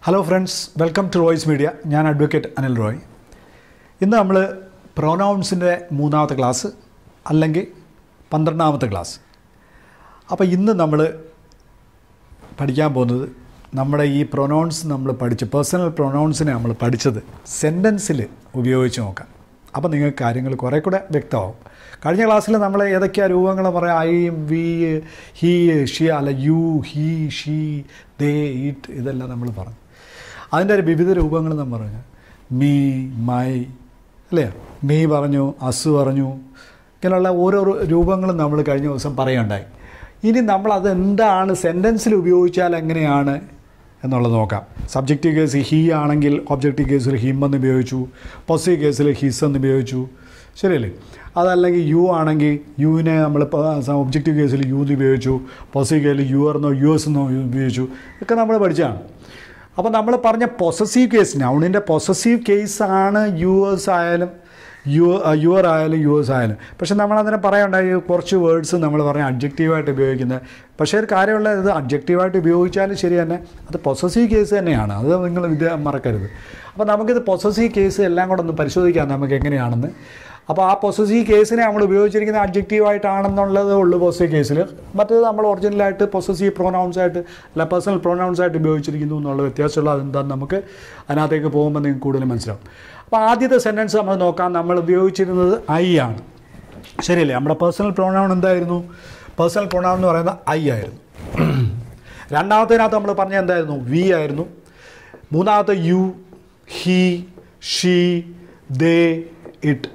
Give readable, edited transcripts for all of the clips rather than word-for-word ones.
Hello friends, welcome to Roy's Media. I am Advocate Anil Roy. ഇന്ന് നമ്മൾ പ്രൊനൗൺസിൻ്റെ മൂന്നാമത്തെ class അല്ലെങ്കിൽ 12ാമത്തെ ക്ലാസ്. അപ്പോൾ ഇന്ന് നമ്മൾ പഠിക്കാൻ പോകുന്നത് നമ്മുടെ ഈ പ്രൊനൗൺസ് നമ്മൾ പഠിച്ച് പേഴ്സണൽ പ്രൊനൗൺസിനെ നമ്മൾ പഠിച്ചത് സെൻറ്റൻസിൽ ഉപയോഗിച്ച് നോക്കാം. അപ്പോൾ നിങ്ങൾക്ക് കാര്യങ്ങൾ കുറേ കൂടെ വ്യക്തമാവും. കഴിഞ്ഞ ക്ലാസ്സിൽ നമ്മൾ ഏതൊക്കെയാണ് രൂപങ്ങൾ പറയാം, ഐ, വി, ഹി, ഷി, അല്ല you, he, she, they, it, ഇതെല്ലാം നമ്മൾ പറഞ്ഞു. അതിൻ്റെ ഒരു വിവിധ രൂപങ്ങൾ നമ്മൾ പറഞ്ഞു. മീ, മൈ, അല്ലേ, മീ പറഞ്ഞു, അസ് പറഞ്ഞു, ഇങ്ങനെയുള്ള ഓരോ രൂപങ്ങളും നമ്മൾ കഴിഞ്ഞ ദിവസം പറയുകയുണ്ടായി. ഇനി നമ്മളത് എന്താണ് സെൻറ്റൻസിൽ ഉപയോഗിച്ചാൽ എങ്ങനെയാണ് എന്നുള്ളത് നോക്കാം. സബ്ജക്റ്റീവ് കേസ് ഹി ആണെങ്കിൽ ഒബ്ജക്റ്റീവ് കേസിൽ ഹിം എന്ന് ഉപയോഗിച്ചു, പൊസീവ് കേസിൽ ഹിസ് എന്ന് ഉപയോഗിച്ചു, ശരിയല്ലേ? അതല്ലെങ്കിൽ യു ആണെങ്കിൽ യുവിനെ നമ്മൾ ഒബ്ജക്റ്റീവ് കേസിൽ യു എന്ന് ഉപയോഗിച്ചു, പൊസീവ് കേസിൽ യുവർ എന്നോ യു എസ് എന്നോ ഉപയോഗിച്ചു, ഇതൊക്കെ നമ്മൾ പഠിച്ചതാണ്. അപ്പോൾ നമ്മൾ പറഞ്ഞ പൊസസീവ് കേസ്, നൗണിൻ്റെ പൊസസീവ് കേസാണ് യുവേഴ്സ് ആയാലും യുവർ ആയാലും യുവേഴ്സ് ആയാലും. പക്ഷേ നമ്മളതിനെ പറയുണ്ടായി കുറച്ച് വേർഡ്സ് നമ്മൾ പറഞ്ഞ അഡ്ജക്റ്റീവായിട്ട് ഉപയോഗിക്കുന്നത്. പക്ഷേ ഒരു കാര്യമുള്ളത്, ഇത് അഡ്ജക്റ്റീവായിട്ട് ഉപയോഗിച്ചാലും ശരി തന്നെ അത് പൊസസീവ് കേസ് തന്നെയാണ്, അത് നിങ്ങൾ ഇത് മറക്കരുത്. അപ്പോൾ നമുക്കിത് പൊസസീവ് കേസ് എല്ലാം കൂടെ ഒന്ന് പരിശോധിക്കാം നമുക്ക് എങ്ങനെയാണെന്ന്. അപ്പോൾ ആ പൊസസീവ് കേസിനെ നമ്മൾ ഉപയോഗിച്ചിരിക്കുന്ന അഡ്ജക്റ്റീവായിട്ടാണെന്നുള്ളതേ ഉള്ളൂ പൊസസീവ് കേസിൽ. മറ്റേത് നമ്മൾ ഒറിജിനലായിട്ട് പൊസസീവ് പ്രൊനൗൺസായിട്ട് അല്ല പേഴ്സണൽ പ്രൊനൗൺസായിട്ട് ഉപയോഗിച്ചിരിക്കുന്നു എന്നുള്ള വ്യത്യാസമുള്ള അതെന്താണെന്ന് നമുക്ക് അതിനകത്തേക്ക് പോകുമ്പോൾ നിങ്ങൾക്ക് കൂടുതൽ മനസ്സിലാവും. അപ്പോൾ ആദ്യത്തെ സെൻറ്റൻസ് നമ്മൾ നോക്കാം. നമ്മൾ ഉപയോഗിച്ചിരുന്നത് ഐ ആണ്, ശരിയല്ലേ? നമ്മുടെ പേഴ്സണൽ പ്രൊനൗൺ എന്തായിരുന്നു? പേഴ്സണൽ പ്രൊനൗൺ എന്ന് പറയുന്നത് ഐ ആയിരുന്നു. രണ്ടാമത്തേനകത്ത് നമ്മൾ പറഞ്ഞത് എന്തായിരുന്നു? വി ആയിരുന്നു. മൂന്നാമത്തെ you, he, she, they, it,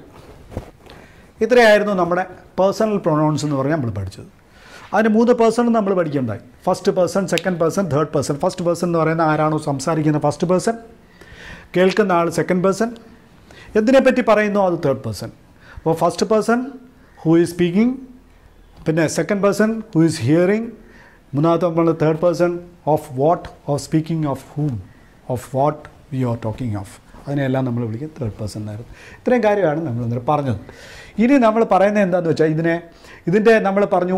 ഇത്രയായിരുന്നു നമ്മുടെ പേഴ്സണൽ പ്രൊനൗൺസ് എന്ന് പറഞ്ഞാൽ നമ്മൾ പഠിച്ചത്. അതിന് 3 പേഴ്സൺ നമ്മൾ പഠിക്കേണ്ടായി. First person, second person, third person. First person എന്ന് പറയുന്ന ആരാണോ സംസാരിക്കുന്ന ഫസ്റ്റ് പേഴ്സൺ, കേൾക്കുന്ന ആൾ സെക്കൻഡ് പേഴ്സൺ, എന്തിനെപ്പറ്റി പറയുന്നു അത് തേർഡ് പേഴ്സൺ. അപ്പോൾ first person who is speaking, പിന്നെ second person who is hearing, മൂന്നാമത്തെ നമ്മൾ third person of what, of speaking of whom, of what we are talking of, അതിനെല്ലാം നമ്മൾ വിളിക്കും തേർഡ് പേഴ്സൺ എന്നായിരുന്നു. ഇത്രയും കാര്യമാണ് നമ്മൾ ഇന്നലെ പറഞ്ഞത്. ഇനി നമ്മൾ പറയുന്നത് എന്താണെന്ന് വെച്ചാൽ ഇതിൻ്റെ നമ്മൾ പറഞ്ഞു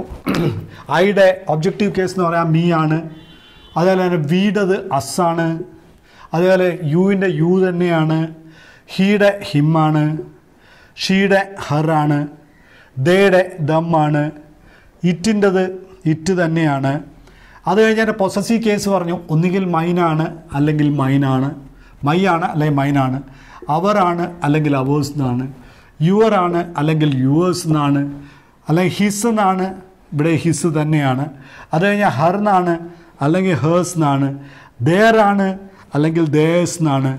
ഐയുടെ ഒബ്ജക്റ്റീവ് കേസ് എന്ന് പറയാൻ മീ ആണ്. അതുപോലെ തന്നെ വീടത് അസ്സാണ്. അതുപോലെ യുവിൻ്റെ യു തന്നെയാണ്. ഹീയുടെ ഹിമ്മാണ്. ഷീയുടെ ഹറാണ്. ദേയുടെ ദമ്മാണ്. ഇറ്റിൻ്റെത് ഇറ്റ് തന്നെയാണ്. അത് കഴിഞ്ഞാൽ പൊസസീവ് കേസ് പറഞ്ഞു, ഒന്നുകിൽ മൈനാണ് അല്ലെങ്കിൽ മൈനാണ്, മൈ ആണ് അല്ലെങ്കിൽ മൈനാണ്, അവറാണ് അല്ലെങ്കിൽ അവേഴ്സ് എന്നാണ്, യുവർ ആണ് അല്ലെങ്കിൽ യുവേഴ്സ് എന്നാണ്, അല്ലെങ്കിൽ ഹിസ് എന്നാണ്, ഇവിടെ ഹിസ് തന്നെയാണ്. അത് കഴിഞ്ഞാൽ ഹർ എന്നാണ് അല്ലെങ്കിൽ ഹേഴ്സ് എന്നാണ്, ദേർ ആണ് അല്ലെങ്കിൽ ദേഴ്സ് എന്നാണ്,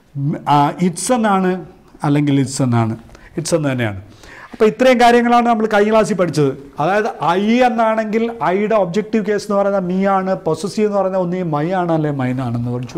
ഇറ്റ്സ് എന്നാണ് അല്ലെങ്കിൽ ഇറ്റ്സ് എന്നാണ്, ഇറ്റ്സ് എന്ന് തന്നെയാണ്. അപ്പോൾ ഇത്രയും കാര്യങ്ങളാണ് നമ്മൾ കഴിഞ്ഞ ക്ലാസ്സിൽ പഠിച്ചത്. അതായത് ഐ എന്നാണെങ്കിൽ ഐയുടെ ഒബ്ജക്റ്റീവ് കേസ് എന്ന് പറയുന്നത് മീ ആണ്, പൊസസീവ് എന്ന് പറയുന്നത് ഒന്നുകിൽ മൈ ആണ് അല്ലെങ്കിൽ മൈനാണെന്ന് പഠിച്ചു.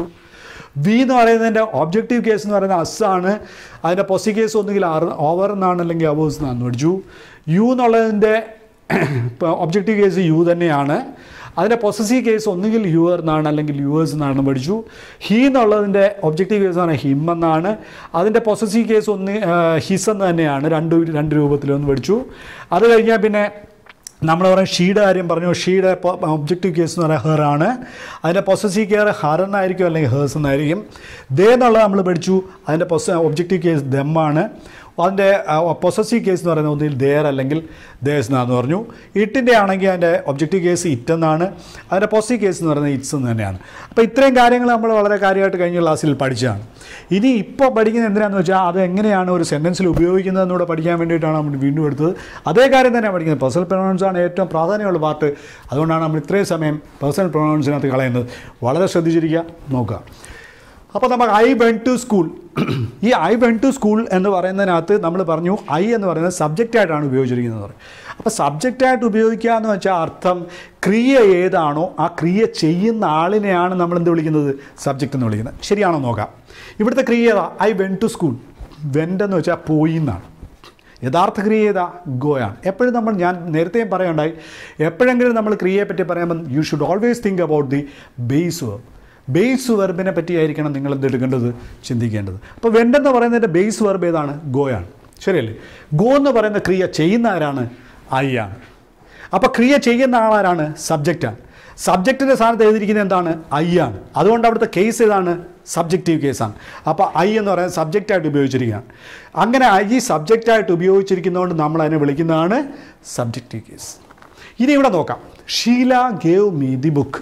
വി എന്ന് പറയുന്നതിൻ്റെ ഒബ്ജക്റ്റീവ് കേസ് എന്ന് പറയുന്നത് അസ്സാണ്. അതിൻ്റെ പൊസീവ് കേസ് ഒന്നുകിൽ ഓവർ എന്നാണ് അല്ലെങ്കിൽ അവേഴ്സ് എന്നാണെന്ന് പഠിച്ചു. യു എന്നുള്ളതിൻ്റെ ഒബ്ജക്റ്റീവ് കേസ് യു തന്നെയാണ്. അതിൻ്റെ പൊസസീവ് കേസ് ഒന്നുകിൽ യുവർ എന്നാണ് അല്ലെങ്കിൽ യുവേഴ്സ് എന്നാണ് പഠിച്ചു. ഹി എന്നുള്ളതിൻ്റെ ഒബ്ജക്റ്റീവ് കേസ് ആണ് ഹിം എന്നാണ്. അതിൻ്റെ പൊസസീവ് കേസ് ഹിസ് എന്ന് തന്നെയാണ്. രണ്ട് രൂപത്തിലൊന്ന് പഠിച്ചു. അത് കഴിഞ്ഞാൽ പിന്നെ നമ്മൾ പറയും ഷീയുടെ കാര്യം പറഞ്ഞു. ഷീയുടെ ഒബ്ജക്റ്റീവ് കേസ് എന്ന് പറയുന്നത് ഹെർ ആണ്. അതിൻ്റെ പൊസസീവ് കെയർ ഹർ എന്നായിരിക്കും അല്ലെങ്കിൽ ഹേഴ്സ് എന്നായിരിക്കും. ദേ എന്നുള്ളത് നമ്മൾ പഠിച്ചു. അതിൻ്റെ ഒബ്ജക്റ്റീവ് കേസ് ദമ്മാണ്. അതിൻ്റെ പൊസസീവ് കേസ് എന്ന് പറയുന്നത് ഒന്നിൽ ദേർ അല്ലെങ്കിൽ ദേഴ്സ് എന്നാന്ന് പറഞ്ഞു. ഇറ്റിൻ്റെ ആണെങ്കിൽ അതിൻ്റെ ഒബ്ജക്റ്റീവ് കേസ് ഇറ്റ് എന്നാണ്. അതിൻ്റെ പൊസസീവ് കേസ് എന്ന് പറയുന്നത് ഇറ്റ്സ് എന്ന് തന്നെയാണ്. അപ്പോൾ ഇത്രയും കാര്യങ്ങൾ നമ്മൾ വളരെ കാര്യമായിട്ട് കഴിഞ്ഞ ക്ലാസ്സിൽ പഠിച്ചതാണ്. ഇനി ഇപ്പോൾ പഠിക്കുന്നത് എന്തിനാണെന്ന് വെച്ചാൽ അത് എങ്ങനെയാണ് ഒരു സെൻറ്റൻസിൽ ഉപയോഗിക്കുന്നതെന്നൂടെ പഠിക്കാൻ വേണ്ടിയിട്ടാണ് നമ്മൾ വീണ്ടും എടുത്തത്. അതേ കാര്യം തന്നെയാണ് പഠിക്കുന്നത്. പേഴ്സണൽ പ്രൊനൗൺസ് ആണ് ഏറ്റവും പ്രാധാന്യമുള്ള പാർട്ട്. അതുകൊണ്ടാണ് നമ്മൾ ഇത്രയും സമയം പേഴ്സണൽ പ്രൊനൗൺസിനകത്ത് കളയുന്നത്. വളരെ ശ്രദ്ധിച്ചിരിക്കുക, നോക്കുക. അപ്പോൾ നമുക്ക് ഐ വെൻറ്റ് ടു സ്കൂൾ, ഈ ഐ വെൻറ്റ് ടു സ്കൂൾ എന്ന് പറയുന്നതിനകത്ത് നമ്മൾ പറഞ്ഞു ഐ എന്ന് പറയുന്നത് സബ്ജക്റ്റായിട്ടാണ് ഉപയോഗിച്ചിരിക്കുന്നത് പറയും. അപ്പോൾ സബ്ജക്റ്റായിട്ട് ഉപയോഗിക്കുക എന്ന് വെച്ചാൽ അർത്ഥം ക്രിയ ഏതാണോ ആ ക്രിയ ചെയ്യുന്ന ആളിനെയാണ് നമ്മൾ എന്ത് വിളിക്കുന്നത്? സബ്ജക്റ്റ് എന്ന് വിളിക്കുന്നത്. ശരിയാണോ നോക്കാം. ഇവിടുത്തെ ക്രിയ ഏതാ? I went to school. Went എന്ന് വെച്ചാൽ പോയി എന്നാണ്. യഥാർത്ഥ ക്രിയ ഏതാ? ഗോയാണ്. എപ്പോഴും ഞാൻ നേരത്തെയും പറയുണ്ടായി, എപ്പോഴെങ്കിലും നമ്മൾ ക്രിയയെ പറ്റി പറയുമ്പോൾ you should always think about the base verb. Base വെർബിനെ പറ്റിയായിരിക്കണം നിങ്ങൾ എന്തെടുക്കേണ്ടത്, ചിന്തിക്കേണ്ടത്. അപ്പോൾ വെൻറ്റെന്ന് പറയുന്നതിൻ്റെ ബേസ് വെർബ് ഏതാണ്? ഗോയാണ്, ശരിയല്ലേ? ഗോ എന്ന് പറയുന്ന ക്രിയ ചെയ്യുന്ന ആരാണ്? ഐ ആണ്. അപ്പോൾ ക്രിയ ചെയ്യുന്ന ആളാരാണ്? സബ്ജക്റ്റാണ്. സബ്ജക്റ്റിൻ്റെ സ്ഥാനത്ത് എഴുതിയിരിക്കുന്നത് എന്താണ്? ഐ ആണ്. അതുകൊണ്ട് അവിടുത്തെ കേസ് ഏതാണ്? സബ്ജക്റ്റീവ് കേസാണ്. അപ്പോൾ ഐ എന്ന് പറയുന്നത് സബ്ജക്റ്റായിട്ട് ഉപയോഗിച്ചിരിക്കുകയാണ്. അങ്ങനെ ഐ സബ്ജക്റ്റായിട്ട് ഉപയോഗിച്ചിരിക്കുന്നതുകൊണ്ട് നമ്മൾ അതിനെ വിളിക്കുന്നതാണ് സബ്ജക്റ്റീവ് കേസ്. ഇനി ഇവിടെ നോക്കാം. Sheela gave me the book.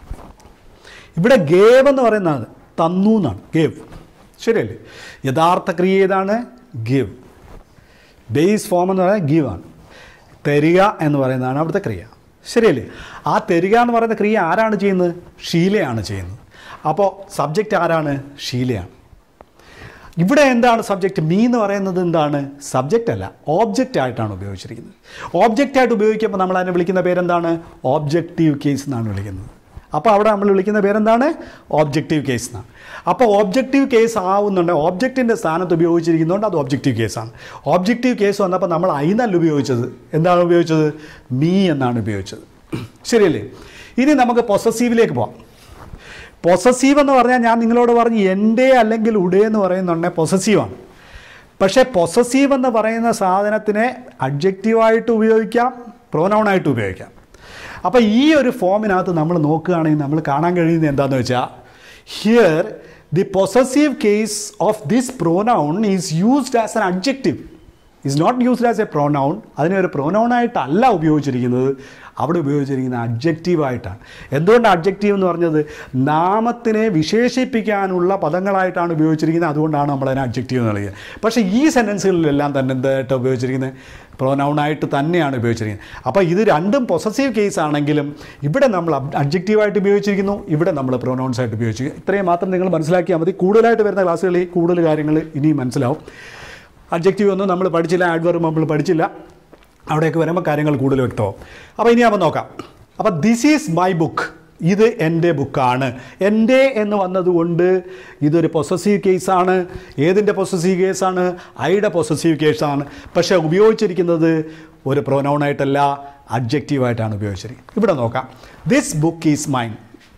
ഇവിടെ ഗേവ് എന്ന് പറയുന്നത് തന്നു എന്നാണ്. ഗേവ് ശരിയല്ലേ? യഥാർത്ഥ ക്രിയ ഏതാണ്? ഗിവ്. ബേസ് ഫോം എന്ന് പറയുന്നത് ഗിവ് ആണ്. തരിക എന്ന് പറയുന്നതാണ് അവിടുത്തെ ക്രിയ. ശരിയല്ലേ? ആ തരിക എന്ന് പറയുന്ന ക്രിയ ആരാണ് ചെയ്യുന്നത്? ഷീലയാണ് ചെയ്യുന്നത്. അപ്പോൾ സബ്ജക്റ്റ് ആരാണ്? ഷീലയാണ്. ഇവിടെ എന്താണ് സബ്ജക്റ്റ്? മീ എന്ന് പറയുന്നത് എന്താണ്? സബ്ജക്റ്റ് അല്ല, ഓബ്ജക്റ്റ് ആയിട്ടാണ് ഉപയോഗിച്ചിരിക്കുന്നത്. ഓബ്ജക്റ്റായിട്ട് ഉപയോഗിക്കുമ്പോൾ നമ്മൾ അതിനെ വിളിക്കുന്ന പേരെന്താണ്? ഓബ്ജക്റ്റീവ് കേസ് എന്നാണ് വിളിക്കുന്നത്. അപ്പോൾ അവിടെ നമ്മൾ വിളിക്കുന്ന പേരെന്താണ്? ഓബ്ജക്റ്റീവ് കേസ് എന്നാണ്. അപ്പോൾ ഓബ്ജക്റ്റീവ് കേസ് ആവുന്നുണ്ട്, ഓബ്ജക്റ്റിൻ്റെ സ്ഥാനത്ത് ഉപയോഗിച്ചിരിക്കുന്നതുകൊണ്ട് അത് ഓബ്ജക്റ്റീവ് കേസാണ്. ഓബ്ജക്റ്റീവ് കേസ് വന്നപ്പോൾ നമ്മൾ ഐന്നല്ല ഉപയോഗിച്ചത്. എന്താണ് ഉപയോഗിച്ചത്? മീ എന്നാണ് ഉപയോഗിച്ചത്. ശരിയല്ലേ? ഇനി നമുക്ക് പൊസസീവിലേക്ക് പോകാം. പൊസസീവ് എന്ന് പറഞ്ഞാൽ ഞാൻ നിങ്ങളോട് പറഞ്ഞു എൻ്റെ അല്ലെങ്കിൽ ഉടേ എന്ന് പറയുന്നുണ്ടെങ്കിൽ പൊസസീവാണ്. പക്ഷേ പൊസസീവ് എന്ന് പറയുന്ന സാധനത്തിനെ അഡ്ജക്റ്റീവായിട്ട് ഉപയോഗിക്കാം, പ്രോനൗണായിട്ട് ഉപയോഗിക്കാം. അപ്പോൾ ഈ ഒരു ഫോമിനകത്ത് നമ്മൾ നോക്കുകയാണെങ്കിൽ നമ്മൾ കാണാൻ കഴിയുന്നത് എന്താണെന്ന് വെച്ചാൽ, here the possessive case of this pronoun is used as an adjective, is not used as a pronoun. അതിനെ ഒരു പ്രോനൗണായിട്ടല്ല ഉപയോഗിച്ചിരിക്കുന്നത്, അവിടെ ഉപയോഗിച്ചിരിക്കുന്നത് അഡ്ജക്റ്റീവായിട്ടാണ്. എന്തുകൊണ്ടാണ് അഡ്ജക്റ്റീവ് എന്ന് പറഞ്ഞത്? നാമത്തിനെ വിശേഷിപ്പിക്കാനുള്ള പദങ്ങളായിട്ടാണ് ഉപയോഗിച്ചിരിക്കുന്നത്. അതുകൊണ്ടാണ് നമ്മളതിനെ അഡ്ജക്റ്റീവ് എന്ന് പറയുന്നത്. പക്ഷേ ഈ സെൻറ്റൻസുകളിലെല്ലാം തന്നെ എന്തായിട്ട് ഉപയോഗിച്ചിരിക്കുന്നത്? പ്രോനൗണായിട്ട് തന്നെയാണ് ഉപയോഗിച്ചിരിക്കുന്നത്. അപ്പോൾ ഇത് രണ്ടും പൊസസീവ് കേസ് ആണെങ്കിലും ഇവിടെ നമ്മൾ അഡ്ജക്റ്റീവായിട്ട് ഉപയോഗിച്ചിരിക്കുന്നു, ഇവിടെ നമ്മൾ പ്രോനൗൺസ് ആയിട്ട് ഉപയോഗിച്ചിരിക്കുന്നു. ഇത്രയും മാത്രം നിങ്ങൾ മനസ്സിലാക്കിയാൽ മതി. കൂടുതലായിട്ട് വരുന്ന ക്ലാസ്സുകളിൽ കൂടുതൽ കാര്യങ്ങൾ ഇനിയും മനസ്സിലാവും. അഡ്ജക്റ്റീവ് ഒന്നും നമ്മൾ പഠിച്ചില്ല, ആഡ്വർബ് നമ്മൾ പഠിച്ചില്ല. അവിടെയൊക്കെ വരുമ്പോൾ കാര്യങ്ങൾ കൂടുതൽ വ്യക്തമാവും. അപ്പോൾ ഇനി നമ്മൾ നോക്കാം. അപ്പോൾ ദിസ് ഈസ് മൈ ബുക്ക്, ഇത് എൻ്റെ ബുക്കാണ്. എൻ്റെ എന്ന് വന്നതുകൊണ്ട് ഇതൊരു പൊസസീവ് കേസാണ്. ഏതിൻ്റെ പൊസസീവ് കേസാണ്? ഐയുടെ പൊസസീവ് കേസാണ്. പക്ഷേ ഉപയോഗിച്ചിരിക്കുന്നത് ഒരു പ്രോനൗണായിട്ടല്ല, അഡ്ജക്റ്റീവായിട്ടാണ് ഉപയോഗിച്ചിരിക്കുന്നത്. ഇവിടെ നോക്കാം. This book is mine.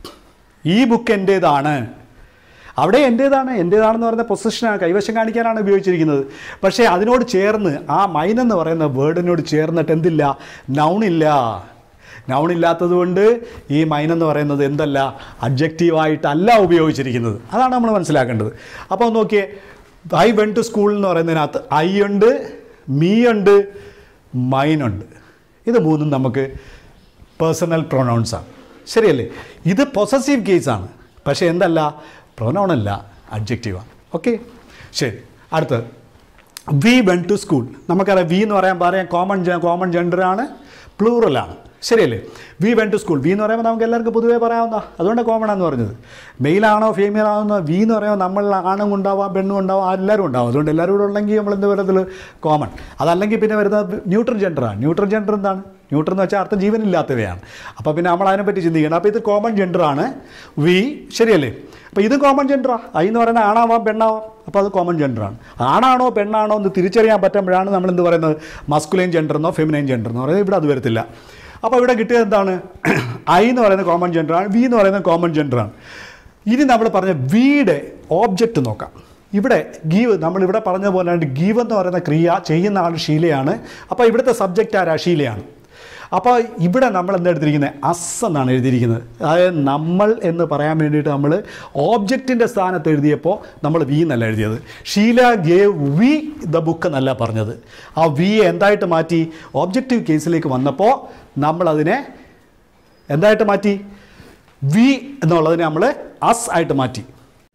ഈ ബുക്ക് എൻ്റേതാണ്. അവിടെ എൻ്റേതാണെന്ന് പറയുന്ന പൊസിഷനാണ്, കൈവശം കാണിക്കാനാണ് ഉപയോഗിച്ചിരിക്കുന്നത്. പക്ഷേ അതിനോട് ചേർന്ന് ആ മൈൻ എന്ന് പറയുന്ന വേർഡിനോട് ചേർന്നിട്ട് എന്തില്ല? നൗണില്ല. നൗണില്ലാത്തത് കൊണ്ട് ഈ മൈൻ എന്ന് പറയുന്നത് എന്തല്ല? അഡ്ജക്റ്റീവായിട്ടല്ല ഉപയോഗിച്ചിരിക്കുന്നത്. അതാണ് നമ്മൾ മനസ്സിലാക്കേണ്ടത്. അപ്പോൾ നോക്കിയേ, ഐ വെൻറ്റ് ടു സ്കൂൾ എന്ന് പറയുന്നതിനകത്ത് ഐ ഉണ്ട്, മീ ഉണ്ട്, മൈൻ ഉണ്ട്. ഇത് മൂന്നും നമുക്ക് പേഴ്സണൽ പ്രൊനൗൺസാണ്. ശരിയല്ലേ? ഇത് പൊസസീവ് കേസാണ്. പക്ഷേ എന്തല്ല? പ്രൊനൗണല്ല, അഡ്ജക്റ്റീവാണ്. ഓക്കെ, ശരി. അടുത്തത് വി വെൻറ്റ് ടു സ്കൂൾ. നമുക്കറിയാം വി എന്ന് പറയാൻ കോമൺ ജെൻഡറാണ്, പ്ലൂറലാണ്. ശരിയല്ലേ? We went to school. We എന്ന് പറയുമ്പോൾ നമുക്ക് എല്ലാവർക്കും പൊതുവേ പറയാവുന്ന, അതുകൊണ്ട് കോമൺ ആണെന്ന് പറഞ്ഞത്. മെയിലാണോ ഫീമെയിൽ ആണോ? വി എന്ന് പറയുമ്പോൾ നമ്മൾ ആണും ഉണ്ടാവാം, പെണ്ണും ഉണ്ടാവാം, എല്ലാവരും ഉണ്ടാവും. അതുകൊണ്ട് എല്ലാവരും കൂടെ ഉള്ളെങ്കിൽ നമ്മൾ എന്ത് പറയുന്നത്? കോമൺ. അതല്ലെങ്കിൽ പിന്നെ വരുന്നത് ന്യൂട്രൽ ജെൻഡറാണ്. ന്യൂട്രൽ ജെൻഡർ എന്താണ്? ന്യൂട്രൽ എന്ന് വെച്ചാൽ അർത്ഥം ജീവനില്ലാത്തവയാണ്. അപ്പോൾ പിന്നെ നമ്മൾ അതിനെപ്പറ്റി ചിന്തിക്കണം. അപ്പോൾ ഇത് കോമൺ ജെൻഡറാണ് വി. ശരിയല്ലേ? അപ്പോൾ ഇത് കോമൺ ജെൻഡറാണ്. ഐ എന്ന് പറയുന്നത് ആണാവാം, പെണ്ണാവാം. അപ്പോൾ അത് കോമൺ ജെൻഡറാണ്. ആണാണോ പെണ്ണാണോ എന്ന് തിരിച്ചറിയാൻ പറ്റുമ്പോഴാണ് നമ്മൾ എന്ത് പറയുന്നത്? മസ്കുലൈൻ ജെൻഡറെന്നോ ഫെമിനൈൻ ജെൻഡറെന്നോ പറയുന്നത്. ഇവിടെ അത് വരത്തില്ല. അപ്പോൾ ഇവിടെ കിട്ടിയത് എന്താണ്? ഐ എന്ന് പറയുന്നത് കോമൺ ജെൻഡറാണ്, വി എന്ന് പറയുന്നത് കോമൺ ജെൻഡറാണ്. ഇനി നമ്മൾ പറഞ്ഞ വിയുടെ ഓബ്ജക്റ്റ് നോക്കാം. ഇവിടെ ഗീവ്, നമ്മളിവിടെ പറഞ്ഞ പോലെ ഗീവ് എന്ന് പറയുന്ന ക്രിയ ചെയ്യുന്ന ആൾ ഷീലയാണ്. അപ്പോൾ ഇവിടുത്തെ സബ്ജക്റ്റ് ആരാ? ഷീലയാണ്. അപ്പോൾ ഇവിടെ നമ്മൾ എന്താ എടുത്തിരിക്കുന്നത്? അസ് എന്നാണ് എഴുതിയിരിക്കുന്നത്. അതായത് നമ്മൾ എന്ന് പറയാൻ വേണ്ടിയിട്ട് നമ്മൾ ഓബ്ജക്റ്റിൻ്റെ സ്ഥാനത്ത് എഴുതിയപ്പോൾ നമ്മൾ വി എന്നല്ല എഴുതിയത്. Sheela gave we the book എന്നല്ല പറഞ്ഞത്. ആ വി എന്തായിട്ട് മാറ്റി? ഓബ്ജക്റ്റീവ് കേസിലേക്ക് വന്നപ്പോൾ നമ്മളതിനെ എന്തായിട്ട് മാറ്റി? വി എന്നുള്ളതിനെ നമ്മൾ അസ് ആയിട്ട് മാറ്റി.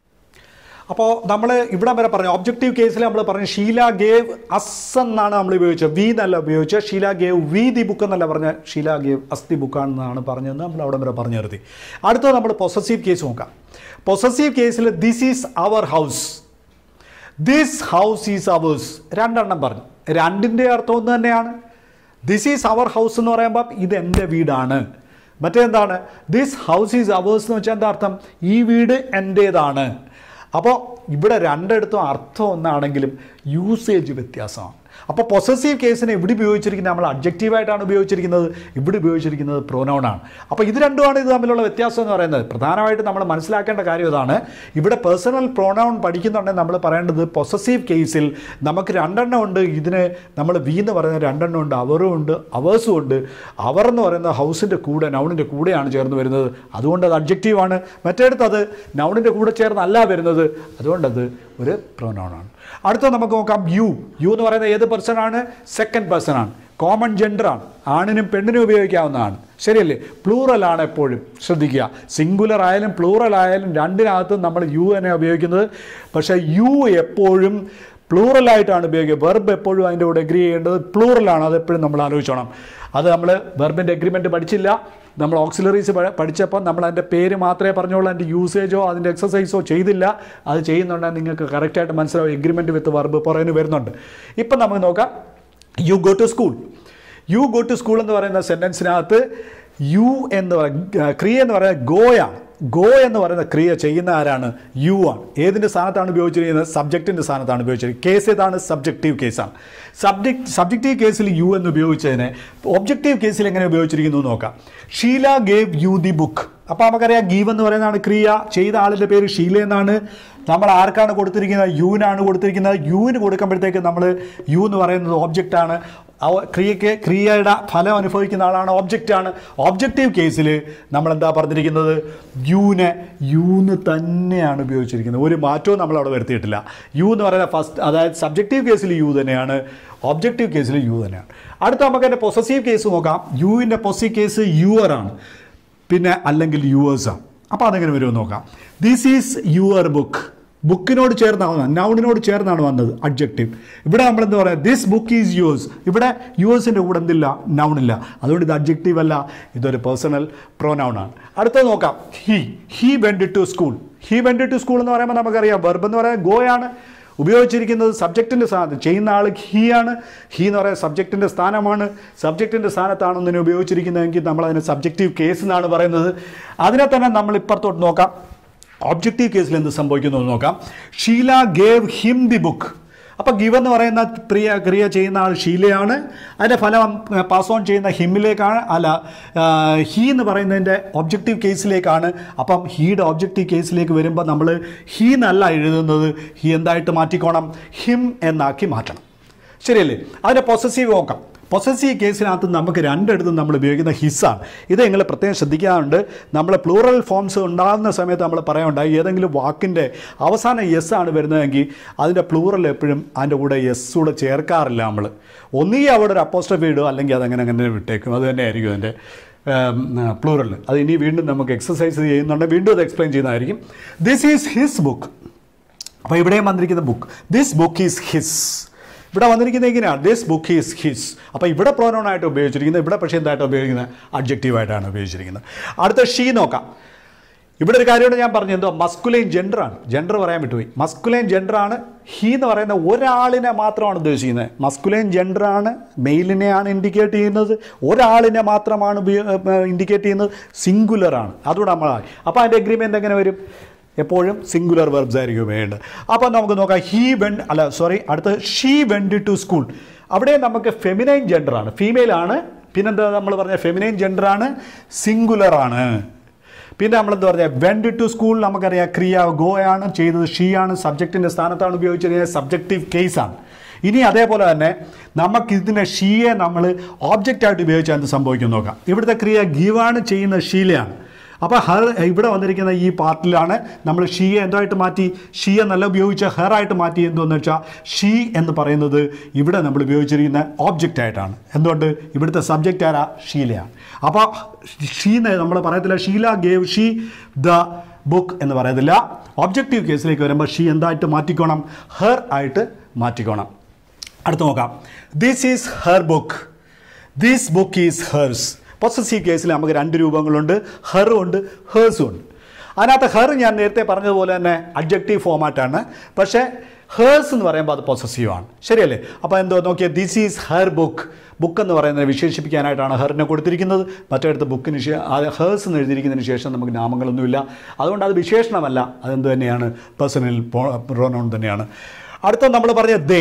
അപ്പോൾ നമ്മൾ ഇവിടെ വരെ പറഞ്ഞു ഒബ്ജക്റ്റീവ് കേസിൽ നമ്മൾ പറഞ്ഞു ഷീല ഗേവ് അസ് എന്നാണ് നമ്മൾ ഉപയോഗിച്ചത്, വി എന്നല്ല ഉപയോഗിച്ചത്. Sheela gave we the book എന്നല്ല പറഞ്ഞ, ഷീല ഗേവ് അസ് ദി ബുക്കാണെന്നാണ് പറഞ്ഞതെന്ന് നമ്മൾ അവിടെ വരെ പറഞ്ഞു നിർത്തി. അടുത്തത് നമ്മൾ പൊസസീവ് കേസ് നോക്കാം. പൊസസീവ് കേസിൽ this is our house, this house is ours, രണ്ടെണ്ണം പറഞ്ഞു. രണ്ടിൻ്റെ അർത്ഥം ഒന്ന് തന്നെയാണ്. ദിസ് ഈസ് അവർ ഹൗസ് എന്ന് പറയുമ്പോൾ ഇത് എൻ്റെ വീടാണ്. മറ്റേന്താണ് ദിസ് ഹൗസ് ഈസ് അവേഴ്സ് എന്ന് വെച്ചാൽ എന്താ അർത്ഥം? ഈ വീട് എൻ്റേതാണ്. അപ്പോൾ ഇവിടെ രണ്ടിടത്തും അർത്ഥം ഒന്നാണെങ്കിലും യൂസേജ് വ്യത്യാസമാണ്. അപ്പോൾ പൊസസീവ് കേസിനെ ഇവിടെ ഉപയോഗിച്ചിരിക്കുന്നത് നമ്മൾ അഡ്ജക്റ്റീവായിട്ടാണ് ഉപയോഗിച്ചിരിക്കുന്നത്, ഇവിടെ ഉപയോഗിച്ചിരിക്കുന്നത് പ്രൊനൗണാണ്. അപ്പോൾ ഇത് രണ്ടുമാണ് ഇത് തമ്മിലുള്ള വ്യത്യാസം എന്ന് പറയുന്നത്. പ്രധാനമായിട്ട് നമ്മൾ മനസ്സിലാക്കേണ്ട കാര്യം ഇതാണ്. ഇവിടെ പേഴ്സണൽ പ്രൊനൗൺ പഠിക്കുന്നുണ്ടെങ്കിൽ നമ്മൾ പറയേണ്ടത് പൊസസീവ് കേസിൽ നമുക്ക് രണ്ടെണ്ണം ഉണ്ട്. ഇതിന് നമ്മൾ വി എന്ന് പറയുന്ന രണ്ടെണ്ണം ഉണ്ട്, അവറും ഉണ്ട്, അവേഴ്സും ഉണ്ട്. അവർ എന്ന് പറയുന്ന ഹൗസിൻ്റെ കൂടെ നൗണിൻ്റെ കൂടെയാണ് ചേർന്ന് വരുന്നത്, അതുകൊണ്ട് അത് അഡ്ജക്റ്റീവാണ്. മറ്റേടത്ത് അത് നൗണിൻ്റെ കൂടെ ചേർന്നല്ല വരുന്നത്, അതുകൊണ്ടത് ഒരു പ്രൊനൗണാണ്. അടുത്ത നമുക്ക് നോക്കാം യു. യു എന്ന് പറയുന്നത് ഏത് പേഴ്സണാണ്? സെക്കൻഡ് പേഴ്സണാണ്, കോമൺ ജെൻഡറാണ്, ആണിനും പെണ്ണിനും ഉപയോഗിക്കാവുന്നതാണ്. ശരിയല്ലേ? പ്ലൂറലാണ് എപ്പോഴും, ശ്രദ്ധിക്കുക. സിംഗുലർ ആയാലും പ്ലൂറൽ ആയാലും രണ്ടിനകത്തും നമ്മൾ യു തന്നെ ഉപയോഗിക്കുന്നത്. പക്ഷേ യു എപ്പോഴും പ്ലൂറലായിട്ടാണ് ഉപയോഗിക്കുക. വെർബ് എപ്പോഴും അതിൻ്റെ കൂടെ എഗ്രി ചെയ്യേണ്ടത് പ്ലൂറലാണ്, അതെപ്പോഴും നമ്മൾ ആലോചിച്ചോണം. അത് നമ്മൾ വെർബിൻ്റെ എഗ്രിമെൻറ്റ് പഠിച്ചില്ല, നമ്മൾ ഓക്സിലറീസ് പഠിച്ചപ്പോൾ നമ്മൾ അതിൻ്റെ പേര് മാത്രമേ പറഞ്ഞോളൂ, അതിൻ്റെ യൂസേജോ അതിൻ്റെ എക്സസൈസോ ചെയ്തില്ല. അത് ചെയ്യുന്നുണ്ടെങ്കിൽ നിങ്ങൾക്ക് കറക്റ്റായിട്ട് മനസ്സിലാവും എഗ്രിമെൻറ്റ് വിത്ത് വെർബ് പുറകിന് വരുന്നുണ്ട്. ഇപ്പം നമുക്ക് നോക്കാം you go to school. You go to school എന്ന് പറയുന്ന സെൻറ്റൻസിനകത്ത് യു എന്ന് ക്രിയ എന്ന് പറയുന്നത് ഗോയാണ്. ഗോ എന്ന് പറയുന്ന ക്രിയ ചെയ്യുന്ന ആരാണ്? യു ആണ്. ഏതിൻ്റെ സ്ഥാനത്താണ് ഉപയോഗിച്ചിരിക്കുന്നത്? സബ്ജക്റ്റിൻ്റെ സ്ഥാനത്താണ് ഉപയോഗിച്ചിരിക്കുന്നത്. കേസ് ഏതാണ്? സബ്ജക്റ്റീവ് കേസാണ്. സബ്ജക്റ്റീവ് കേസിൽ യു എന്ന് ഉപയോഗിച്ചതിനെ ഒബ്ജക്റ്റീവ് കേസിൽ എങ്ങനെ ഉപയോഗിച്ചിരിക്കുന്നു നോക്കാം. Sheela gave you the book. അപ്പോൾ നമുക്കറിയാം ഗീവ് എന്ന് പറയുന്നതാണ് ക്രിയ, ചെയ്ത ആളിൻ്റെ പേര് ഷീല എന്നാണ്. നമ്മൾ ആർക്കാണ് കൊടുത്തിരിക്കുന്നത്? യുവിനാണ് കൊടുത്തിരിക്കുന്നത്. യുവിന് കൊടുക്കുമ്പോഴത്തേക്ക് നമ്മൾ യു എന്ന് പറയുന്നത് ഓബ്ജക്റ്റാണ്. ക്രിയയുടെ ഫലം അനുഭവിക്കുന്ന ആളാണ്, ഓബ്ജക്റ്റാണ്. ഓബ്ജക്റ്റീവ് കേസിൽ നമ്മളെന്താ പറഞ്ഞിരിക്കുന്നത്? യൂന്ന് തന്നെയാണ് ഉപയോഗിച്ചിരിക്കുന്നത്, ഒരു മാറ്റവും നമ്മളവിടെ വരുത്തിയിട്ടില്ല. യു എന്ന് പറയുന്ന ഫസ്റ്റ്, അതായത് സബ്ജക്റ്റീവ് കേസിൽ യു തന്നെയാണ്, ഓബ്ജക്റ്റീവ് കേസിൽ യു തന്നെയാണ്. അടുത്ത നമുക്ക് എൻ്റെ പൊസസീവ് കേസ് നോക്കാം. യുവിൻ്റെ പൊസസീവ് കേസ് യുവർ ആണ്, പിന്നെ അല്ലെങ്കിൽ യുവേഴ്സാണ്. അപ്പോൾ അതെങ്ങനെ വരുമെന്ന് നോക്കാം. This is your book. ബുക്കിനോട് ചേർന്നാണ്, നൗണിനോട് ചേർന്നാണ് വന്നത്, അഡ്ജക്റ്റീവ്. ഇവിടെ നമ്മളെന്ത് പറയാം? This book is yours. ഇവിടെ യുവേഴ്സിൻ്റെ കൂടെ എന്തില്ല? നൗണില്ല, അതുകൊണ്ട് ഇത് അഡ്ജക്റ്റീവ് അല്ല, ഇതൊരു പേഴ്സണൽ പ്രൊനൗണാണ്. അടുത്തത് നോക്കാം. He went to school. He went to school എന്ന് പറയുമ്പോൾ നമുക്കറിയാം വെർബ് എന്ന് പറയുന്നത് ഗോയാണ്. ഉപയോഗിച്ചിരിക്കുന്നത് സബ്ജക്റ്റിൻ്റെ സ്ഥാനത്ത്, ചെയ്യുന്ന ആൾ ഹി ആണ്. ഹി എന്ന് പറയുന്നത് സബ്ജക്റ്റിൻ്റെ സ്ഥാനമാണ്. സബ്ജക്റ്റിൻ്റെ സ്ഥാനത്താണ് ഒന്നിനെ ഉപയോഗിച്ചിരിക്കുന്നതെങ്കിൽ നമ്മളതിനെ സബ്ജക്റ്റീവ് കേസ് എന്നാണ് പറയുന്നത്. അതിനെ തന്നെ നമ്മൾ ഇപ്പുറത്തോട്ട് നോക്കാം. ഒബ്ജക്റ്റീവ് കേസിൽ എന്ത് സംഭവിക്കുന്നു എന്ന് നോക്കാം. Sheela gave him the book. അപ്പോൾ ഗിവ് എന്ന് പറയുന്ന ക്രിയ ചെയ്യുന്ന ആൾ ഷീലയാണ്. അതിൻ്റെ ഫലം പാസ് ഓൺ ചെയ്യുന്ന ഹിമ്മിലേക്കാണ്, അല്ല ഹി എന്ന് പറയുന്നതിൻ്റെ ഒബ്ജക്റ്റീവ് കേസിലേക്കാണ്. അപ്പം ഹീയുടെ ഒബ്ജക്റ്റീവ് കേസിലേക്ക് വരുമ്പോൾ നമ്മൾ ഹി എന്നല്ല എഴുതുന്നത്, ഹി എന്തായിട്ട് മാറ്റിക്കോണം? ഹിം എന്നാക്കി മാറ്റണം. ശരിയല്ലേ? അതിൻ്റെ പൊസസീവ് നോക്കാം. പൊസസീവ് കേസിനകത്ത് നമുക്ക് രണ്ടിടത്തും നമ്മൾ ഉപയോഗിക്കുന്ന ഹിസ്സാണ്. ഇത് നിങ്ങൾ പ്രത്യേകം ശ്രദ്ധിക്കാറുണ്ട്. നമ്മൾ പ്ലൂറൽ ഫോംസ് ഉണ്ടാകുന്ന സമയത്ത് നമ്മൾ പറയാനുണ്ടായി, ഏതെങ്കിലും വാക്കിൻ്റെ അവസാനം യെസ് ആണ് വരുന്നതെങ്കിൽ അതിൻ്റെ പ്ലൂറൽ എപ്പോഴും അതിൻ്റെ കൂടെ യെസ് കൂടെ ചേർക്കാറില്ല. നമ്മൾ ഒന്നുകിൽ അവിടെ ഒരു അപ്പോസ്ട്രോഫി ഇടുക, അല്ലെങ്കിൽ അതങ്ങനെ വിട്ടേക്കും. അത് തന്നെ ആയിരിക്കും അതിൻ്റെ പ്ലൂറൽ. അത് ഇനി വീണ്ടും നമുക്ക് എക്സസൈസ് ചെയ്യുന്നുണ്ടെങ്കിൽ വീണ്ടും അത് എക്സ്പ്ലെയിൻ ചെയ്യുന്നതായിരിക്കും. This is his book. അപ്പോൾ ഇവിടെയും വന്നിരിക്കുന്ന book, this book is his. ഇവിടെ വന്നിരിക്കുന്നത് എങ്ങനെയാണ്? This book is his. അപ്പോൾ ഇവിടെ പ്രോനൗണായിട്ട് ഉപയോഗിച്ചിരിക്കുന്നത്, ഇവിടെ പക്ഷേ എന്തായിട്ട് ഉപയോഗിക്കുന്നത്? അഡ്ജക്റ്റീവായിട്ടാണ് ഉപയോഗിച്ചിരിക്കുന്നത്. അടുത്ത ഷീ നോക്കാം. ഇവിടെ ഒരു കാര്യമാണ് ഞാൻ പറഞ്ഞത്, എന്തോ മസ്കുലൈൻ ജെൻഡറാണ്. ജെൻഡർ പറയാൻ വിട്ടുപോയി. മസ്കുലൈൻ ജെൻഡറാണ്. ഹീ എന്ന് പറയുന്ന ഒരാളിനെ മാത്രമാണ് ഉദ്ദേശിക്കുന്നത്. മസ്കുലൈൻ ജെൻഡറാണ്, മെയിലിനെയാണ് ഇൻഡിക്കേറ്റ് ചെയ്യുന്നത്, ഒരാളിനെ മാത്രമാണ് ഇൻഡിക്കേറ്റ് ചെയ്യുന്നത്, സിംഗുലറാണ്. അതുകൂടെ നമ്മളായി. അപ്പോൾ അതിൻ്റെ എഗ്രിമെൻ്റ് എങ്ങനെ വരും? എപ്പോഴും സിംഗുലർ വെർബ്സ് ആയിരിക്കും വേണ്ടത്. അപ്പോൾ നമുക്ക് നോക്കാം. അടുത്ത ഷീ വെൻറ്റ് ടു സ്കൂൾ. അവിടെ നമുക്ക് ഫെമിനൈൻ ജെൻഡറാണ്, ഫീമെയിലാണ്. പിന്നെന്താ നമ്മൾ പറഞ്ഞ ഫെമിനൈൻ ജെൻഡറാണ്, സിംഗുലറാണ്. പിന്നെ നമ്മളെന്താ പറഞ്ഞാൽ വെൻറ്റ് ടു സ്കൂൾ നമുക്കറിയാം ക്രിയ ഗോയാണ്, ചെയ്തത് ഷീ ആണ്, സബ്ജക്റ്റിൻ്റെ സ്ഥാനത്താണ് ഉപയോഗിച്ചിരിക്കുന്നത്, സബ്ജക്റ്റീവ് കേസാണ്. ഇനി അതേപോലെ തന്നെ നമുക്കിതിനെ ഷീയെ നമ്മൾ ഓബ്ജക്റ്റായിട്ട് ഉപയോഗിച്ചാൽ എന്ത് സംഭവിക്കും നോക്കാം. ഇവിടുത്തെ ക്രിയ ഗീവാണ്, ചെയ്യുന്ന ഷീലയാണ്. അപ്പോൾ ഹർ ഇവിടെ വന്നിരിക്കുന്ന ഈ പാർട്ടിലാണ് നമ്മൾ ഷീയെ എന്തായിട്ട് മാറ്റി? ഷീയെ നല്ല ഉപയോഗിച്ച് ഹെറായിട്ട് മാറ്റി. എന്തുവെന്ന് വെച്ചാൽ ഷീ എന്ന് പറയുന്നത് ഇവിടെ നമ്മൾ ഉപയോഗിച്ചിരിക്കുന്ന ഓബ്ജക്റ്റായിട്ടാണ്. എന്തുകൊണ്ട്? ഇവിടുത്തെ സബ്ജക്റ്റ് ആരാ? ഷീലയാണ്. അപ്പോൾ ഷീന്ന് നമ്മൾ പറയത്തില്ല Sheela gave she the book എന്ന് പറയത്തില്ല. ഒബ്ജക്റ്റീവ് കേസിലേക്ക് വരുമ്പോൾ ഷീ എന്തായിട്ട് മാറ്റിക്കോണം? ഹെർ ആയിട്ട് മാറ്റിക്കോണം. അടുത്ത് നോക്കാം. This is her book. This book is hers. Possessive കേസിൽ നമുക്ക് രണ്ട് രൂപങ്ങളുണ്ട്, ഹെറും ഉണ്ട്, ഹേഴ്സും ഉണ്ട്. അതിനകത്ത് ഹെർ ഞാൻ നേരത്തെ പറഞ്ഞതുപോലെ തന്നെ അഡ്ജക്റ്റീവ് ഫോമാറ്റാണ്. പക്ഷേ ഹേഴ്സ് എന്ന് പറയുമ്പോൾ അത് പൊസസീവാണ്. ശരിയല്ലേ? അപ്പോൾ എന്തോ നോക്കിയാൽ this is her book. Book എന്ന് പറയുന്നത് വിശേഷിപ്പിക്കാനായിട്ടാണ് ഹെറിനെ കൊടുത്തിരിക്കുന്നത്. മറ്റേടത്ത് ബുക്കിന് ഹേഴ്സ് എന്ന് എഴുതിയിരിക്കുന്നതിന് ശേഷം നമുക്ക് നാമങ്ങളൊന്നുമില്ല. അതുകൊണ്ട് അത് വിശേഷണമല്ല, അതെന്ത് തന്നെയാണ്? പേഴ്സണൽ പ്രൊനൗൺ തന്നെയാണ്. അടുത്ത നമ്മൾ പറഞ്ഞ ദേ.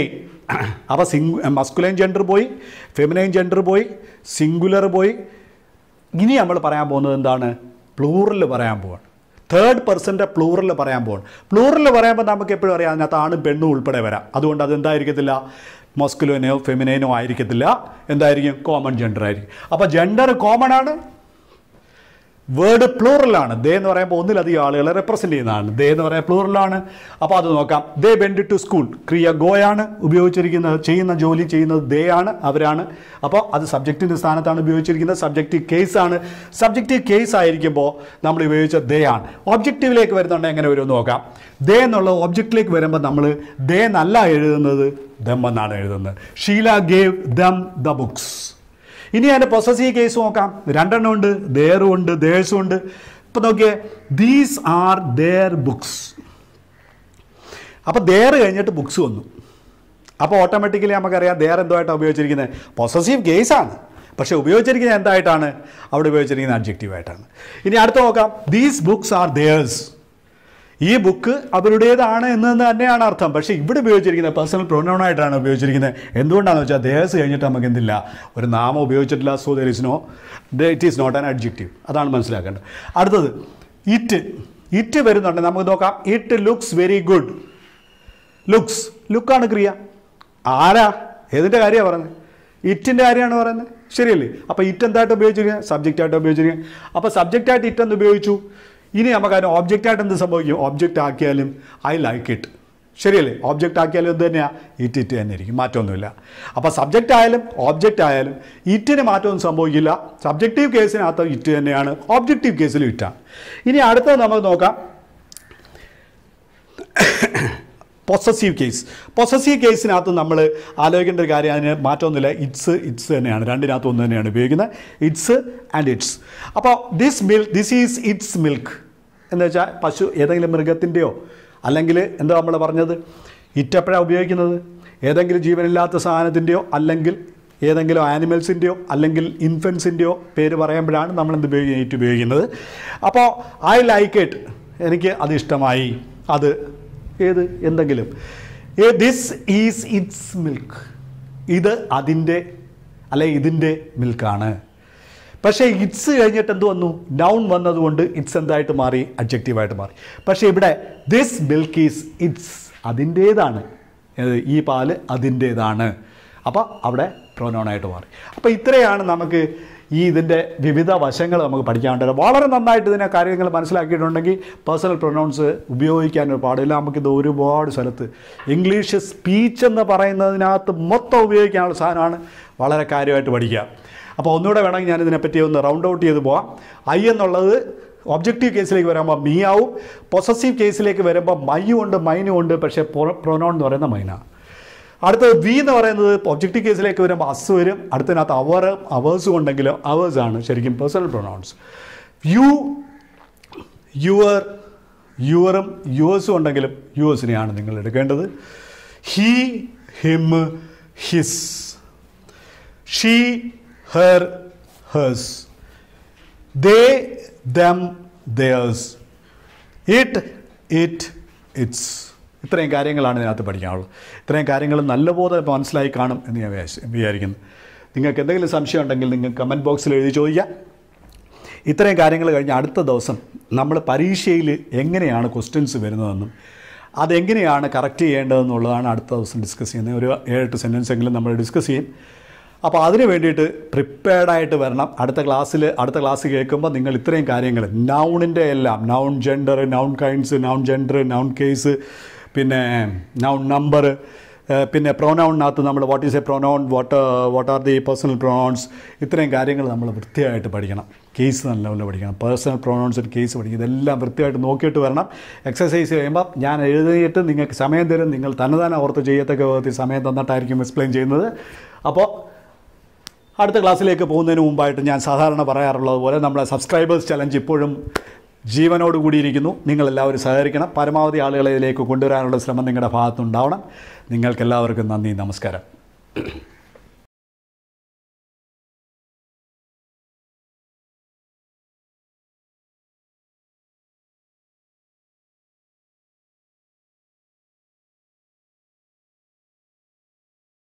അപ്പോൾ മസ്കുലൈൻ ജെൻഡർ പോയി, ഫെമിനൈൻ ജെൻഡർ പോയി, സിംഗുലർ പോയി. ഇനി നമ്മൾ പറയാൻ പോകുന്നത് എന്താണ്? പ്ലൂറൽ പറയാൻ പോവാണ്. തേർഡ് പേഴ്സൻ്റെ പ്ലൂറൽ പറയാൻ പോവാണ്. പ്ലൂറൽ പറയുമ്പോൾ നമുക്ക് എപ്പോഴും അറിയാം അതിനകത്ത് ആണും പെണ്ണും ഉൾപ്പെടെ വരാം. അതുകൊണ്ട് അതെന്തായിരിക്കത്തില്ല? മസ്കുലിനോ ഫെമിനൈനോ ആയിരിക്കത്തില്ല. എന്തായിരിക്കും? കോമൺ ജെൻഡർ ആയിരിക്കും. അപ്പോൾ ജെൻഡർ കോമൺ ആണ്, വേർഡ് പ്ലൂറലാണ്. ദേ എന്ന് പറയുമ്പോൾ ഒന്നിലധികം ആളുകളെ റെപ്രസെൻ്റ് ചെയ്യുന്നതാണ്. ദേ എന്ന് പറയുമ്പോൾ പ്ലൂറലാണ്. അപ്പോൾ അത് നോക്കാം. ദേ വെൻറ്റ് ടു സ്കൂൾ, ക്രിയ ഗോയാണ് ഉപയോഗിച്ചിരിക്കുന്നത്. ചെയ്യുന്ന ജോലി ചെയ്യുന്നത് ദേ ആണ്, അവരാണ്. അപ്പോൾ അത് സബ്ജക്റ്റിൻ്റെ സ്ഥാനത്താണ് ഉപയോഗിച്ചിരിക്കുന്നത്. സബ്ജക്റ്റീവ് കേസാണ്. സബ്ജക്റ്റീവ് കേസ് ആയിരിക്കുമ്പോൾ നമ്മൾ ഉപയോഗിച്ച ദേ ആണ്. ഒബ്ജക്റ്റീവിലേക്ക് വരുന്നുണ്ടെങ്കിൽ എങ്ങനെ വരുമെന്ന് നോക്കാം. ദേ എന്നുള്ള ഒബ്ജക്റ്റിലേക്ക് വരുമ്പോൾ നമ്മൾ ദേ എന്നല്ല എഴുതുന്നത്, ദം എന്നാണ് എഴുതുന്നത്. Sheela gave them the books. ഇനി അതിൻ്റെ പൊസസീവ് കേസ് നോക്കാം. രണ്ടെണ്ണം ഉണ്ട്, ദേറും ഉണ്ട്, ദേഴ്സും ഉണ്ട്. ഇപ്പം നോക്കിയേ, ദീസ് ആർ ദേർ ബുക്സ്. അപ്പോൾ ദേർ കഴിഞ്ഞിട്ട് ബുക്സ് വന്നു. അപ്പോൾ ഓട്ടോമാറ്റിക്കലി നമുക്കറിയാം ദേർ എന്തുമായിട്ടാണ് ഉപയോഗിച്ചിരിക്കുന്നത്? പൊസസീവ് കേസാണ്. പക്ഷേ ഉപയോഗിച്ചിരിക്കുന്നത് എന്തായിട്ടാണ്? അവിടെ ഉപയോഗിച്ചിരിക്കുന്നത് അഡ്ജക്റ്റീവായിട്ടാണ്. ഇനി അടുത്ത് നോക്കാം. These books are theirs. ഈ ബുക്ക് അവരുടേതാണ് എന്ന് തന്നെയാണ് അർത്ഥം. പക്ഷേ ഇവിടെ ഉപയോഗിച്ചിരിക്കുന്നത് പേഴ്സണൽ പ്രൊനൗൺ ആയിട്ടാണ് ഉപയോഗിച്ചിരിക്കുന്നത്. എന്തുകൊണ്ടാണെന്ന് വെച്ചാൽ ദേഴ്സ് കഴിഞ്ഞിട്ട് നമുക്ക് എന്തില്ല? ഒരു നാമം ഉപയോഗിച്ചിട്ടില്ല. So there is no, it is not an adjective. അതാണ് മനസ്സിലാക്കേണ്ടത്. അടുത്തത് ഇറ്റ്. ഇറ്റ് വരുന്നുണ്ടെങ്കിൽ നമുക്ക് നോക്കാം. It looks very good. Looks, ലുക്കാണ് ക്രിയ. ആരാ? ഏതിൻ്റെ കാര്യമാണ് പറയുന്നത്? ഇറ്റിൻ്റെ കാര്യമാണ് പറയുന്നത്. ശരിയല്ലേ? അപ്പോൾ ഇറ്റ് എന്തായിട്ട് ഉപയോഗിച്ചിരിക്കുന്നത്? സബ്ജക്റ്റായിട്ട് ഉപയോഗിച്ചിരിക്കുന്നത്. അപ്പോൾ സബ്ജക്റ്റായിട്ട് ഇറ്റ് എന്ന് ഉപയോഗിച്ചു. ഇനി നമുക്കതിന് ഓബ്ജക്റ്റായിട്ട് എന്ത് സംഭവിക്കും? ഓബ്ജക്റ്റ് ആക്കിയാലും ഐ ലൈക്ക് ഇറ്റ്. ശരിയല്ലേ? ഓബ്ജക്റ്റ് ആക്കിയാലും എന്ത് തന്നെയാണ്? ഇറ്റ് തന്നെ ഇരിക്കും, മാറ്റമൊന്നുമില്ല. അപ്പോൾ സബ്ജക്റ്റ് ആയാലും ഓബ്ജക്റ്റ് ആയാലും ഇറ്റിന് മാറ്റമൊന്നും സംഭവിക്കില്ല. സബ്ജക്റ്റീവ് കേസിനകത്ത് ഇറ്റ് തന്നെയാണ്, ഒബ്ജക്റ്റീവ് കേസിലും ഇറ്റാണ്. ഇനി അടുത്തത് നമുക്ക് നോക്കാം. Possessive case. പൊസസീവ് കേസിനകത്ത് നമ്മൾ ആലോചിക്കേണ്ട ഒരു കാര്യം, അതിന് മാറ്റമൊന്നുമില്ല. ഇറ്റ്സ് തന്നെയാണ്. രണ്ടിനകത്ത് ഒന്ന് തന്നെയാണ് ഉപയോഗിക്കുന്നത്. Its and its. അപ്പോൾ ദിസ് ഈസ് ഇറ്റ്സ് മിൽക്ക് എന്ന് വെച്ചാൽ പശു, ഏതെങ്കിലും മൃഗത്തിൻ്റെയോ അല്ലെങ്കിൽ എന്താ നമ്മൾ പറഞ്ഞത്, ഇറ്റെപ്പോഴാണ് ഉപയോഗിക്കുന്നത്? ഏതെങ്കിലും ജീവനില്ലാത്ത സാധനത്തിൻ്റെയോ അല്ലെങ്കിൽ ഏതെങ്കിലും ആനിമൽസിൻ്റെയോ അല്ലെങ്കിൽ ഇൻഫൻസിൻ്റെയോ പേര് പറയുമ്പോഴാണ് നമ്മൾ എന്ത് ഉപയോഗിക്കുന്നത്. അപ്പോൾ ഐ ലൈക്ക് ഇറ്റ്, എനിക്ക് അത് ഇഷ്ടമായി. അത് ഏത് എന്തെങ്കിലും. ദിസ് ഈസ് ഇറ്റ്സ് മിൽക്ക്, ഇത് അതിൻ്റെ അല്ലെ ഇതിൻ്റെ മിൽക്കാണ്. പക്ഷേ ഇറ്റ്സ് കഴിഞ്ഞിട്ട് എന്ത് വന്നു? നൗൺ വന്നതുകൊണ്ട് ഇറ്റ്സ് എന്തായിട്ട് മാറി? അഡ്ജക്റ്റീവായിട്ട് മാറി. പക്ഷേ ഇവിടെ ദിസ് മിൽക്ക് ഈസ് ഇറ്റ്സ്, അതിൻ്റേതാണ്. ഈ പാല് അതിൻ്റേതാണ്. അപ്പോൾ അവിടെ പ്രൊനൗണായിട്ട് മാറി. അപ്പോൾ ഇത്രയാണ് നമുക്ക് ഇതിൻ്റെ വിവിധ വശങ്ങൾ നമുക്ക് പഠിക്കാനുണ്ട്. വളരെ നന്നായിട്ട് ഇതിനെ കാര്യങ്ങൾ മനസ്സിലാക്കിയിട്ടുണ്ടെങ്കിൽ പേഴ്സണൽ പ്രൊനൗൺസ് ഉപയോഗിക്കാൻ പാടില്ല. നമുക്കിത് ഒരുപാട് സ്ഥലത്ത് ഇംഗ്ലീഷ് സ്പീച്ച് എന്ന് പറയുന്നതിനകത്ത് മൊത്തം ഉപയോഗിക്കാനുള്ള സാധനമാണ്. വളരെ കാര്യമായിട്ട് പഠിക്കുക. അപ്പോൾ ഒന്നുകൂടെ വേണമെങ്കിൽ ഞാനിതിനെപ്പറ്റി ഒന്ന് റൗണ്ട് ഔട്ട് ചെയ്ത് പോവാം. ഐ എന്നുള്ളത് ഒബ്ജക്റ്റീവ് കേസിലേക്ക് വരുമ്പോൾ മീ ആവും. പൊസസീവ് കേസിലേക്ക് വരുമ്പോൾ മൈയും ഉണ്ട്, മൈനും ഉണ്ട്. പക്ഷേ പ്രൊനൗൺ എന്ന് പറയുന്ന മൈനാണ്. അടുത്തത് വി എന്ന് പറയുന്നത് ഒബ്ജക്റ്റീവ് കേസിലേക്ക് വരുമ്പോൾ അസ് വരും. അടുത്തതിനകത്ത് അവേഴ്സും ഉണ്ടെങ്കിലും അവേഴ്സാണ് ശരിക്കും പേഴ്സണൽ പ്രൊനൗൺസ്. യു, യുവർ, യുവറും യുവേഴ്സും ഉണ്ടെങ്കിലും യുവേഴ്സിനെയാണ് നിങ്ങൾ എടുക്കേണ്ടത്. He, him, his. She, her, hers. They, them, theirs. It, its. ഇത്രയും കാര്യങ്ങളാണ് ഇതിനകത്ത് പഠിക്കാനുള്ളത്. ഇത്രയും കാര്യങ്ങൾ നല്ലപോലെ മനസ്സിലായി കാണും എന്ന് ഞാൻ വിചാരിക്കുന്നു. നിങ്ങൾക്ക് എന്തെങ്കിലും സംശയം ഉണ്ടെങ്കിൽ നിങ്ങൾ കമൻറ്റ് ബോക്സിൽ എഴുതി ചോദിക്കാം. ഇത്രയും കാര്യങ്ങൾ കഴിഞ്ഞ് അടുത്ത ദിവസം നമ്മൾ പരീക്ഷയിൽ എങ്ങനെയാണ് ക്വസ്റ്റ്യൻസ് വരുന്നതെന്നും അതെങ്ങനെയാണ് കറക്റ്റ് ചെയ്യേണ്ടതെന്നുള്ളതാണ് അടുത്ത ദിവസം ഡിസ്കസ് ചെയ്യുന്നത്. ഒരു 7-8 സെൻറ്റൻസ് എങ്കിലും നമ്മൾ ഡിസ്കസ് ചെയ്യും. അപ്പോൾ അതിന് വേണ്ടിയിട്ട് പ്രിപ്പയർഡായിട്ട് വരണം. അടുത്ത ക്ലാസ് കേൾക്കുമ്പോൾ നിങ്ങൾ ഇത്രയും കാര്യങ്ങൾ, നൗണിൻ്റെ എല്ലാം, noun gender, noun kinds, noun gender, noun case, പിന്നെ നൗൺ നമ്പർ, പിന്നെ പ്രൊനൗണിനകത്ത് നമ്മൾ what is a pronoun, what are the personal pronouns, ഇത്രയും കാര്യങ്ങൾ നമ്മൾ വൃത്തിയായിട്ട് പഠിക്കണം. കേസ് നല്ലപോലെ പഠിക്കണം. പേഴ്സണൽ പ്രൊനൗൺസ് ആൻഡ് കേസ് പഠിക്കും. ഇതെല്ലാം വൃത്തിയായിട്ട് നോക്കിയിട്ട് വരണം. എക്സസൈസ് ചെയ്യുമ്പോൾ ഞാൻ എഴുതിയിട്ട് നിങ്ങൾക്ക് സമയം തരും. നിങ്ങൾ തന്നെ ഓർത്ത് ചെയ്യത്തക്ക വിധത്തിൽ സമയം തന്നിട്ടായിരിക്കും എക്സ്പ്ലെയിൻ ചെയ്യുന്നത്. അപ്പോൾ അടുത്ത ക്ലാസ്സിലേക്ക് പോകുന്നതിന് മുമ്പായിട്ട് ഞാൻ സാധാരണ പറയാറുള്ളത് പോലെ നമ്മളെ സബ്സ്ക്രൈബേഴ്സ് ചലഞ്ച് ഇപ്പോഴും ജീവനോട് കൂടിയിരിക്കുന്നു. നിങ്ങളെല്ലാവരും സഹകരിക്കണം. പരമാവധി ആളുകളെ ഇതിലേക്ക് കൊണ്ടുവരാനുള്ള ശ്രമം നിങ്ങളുടെ ഭാഗത്തുനിന്നുണ്ടാവണം. നിങ്ങൾക്കെല്ലാവർക്കും നന്ദി, നമസ്കാരം.